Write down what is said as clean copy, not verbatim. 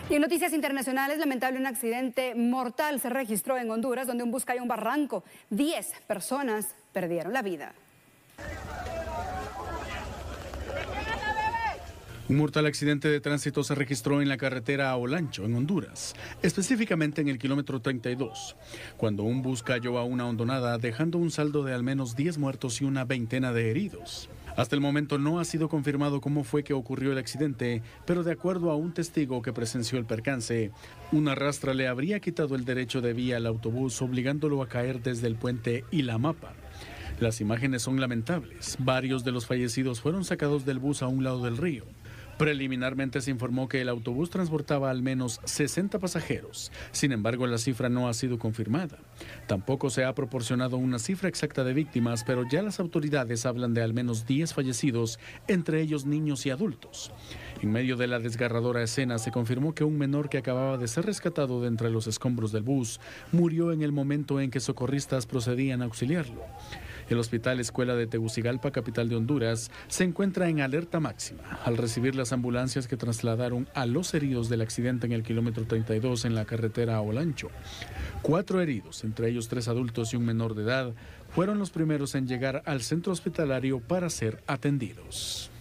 Y en noticias internacionales, lamentable, un accidente mortal se registró en Honduras, donde un bus cayó en un barranco. 10 personas perdieron la vida. Un mortal accidente de tránsito se registró en la carretera a Olancho, en Honduras, específicamente en el kilómetro 32, cuando un bus cayó a una hondonada, dejando un saldo de al menos 10 muertos y una veintena de heridos. Hasta el momento no ha sido confirmado cómo fue que ocurrió el accidente, pero de acuerdo a un testigo que presenció el percance, una rastra le habría quitado el derecho de vía al autobús, obligándolo a caer desde el puente Ilamapa. Las imágenes son lamentables. Varios de los fallecidos fueron sacados del bus a un lado del río. Preliminarmente se informó que el autobús transportaba al menos 60 pasajeros. Sin embargo, la cifra no ha sido confirmada. Tampoco se ha proporcionado una cifra exacta de víctimas, pero ya las autoridades hablan de al menos 10 fallecidos, entre ellos niños y adultos. En medio de la desgarradora escena, se confirmó que un menor que acababa de ser rescatado de entre los escombros del bus murió en el momento en que socorristas procedían a auxiliarlo. El Hospital Escuela de Tegucigalpa, capital de Honduras, se encuentra en alerta máxima al recibir las ambulancias que trasladaron a los heridos del accidente en el kilómetro 32 en la carretera a Olancho. 4 heridos, entre ellos 3 adultos y un menor de edad, fueron los primeros en llegar al centro hospitalario para ser atendidos.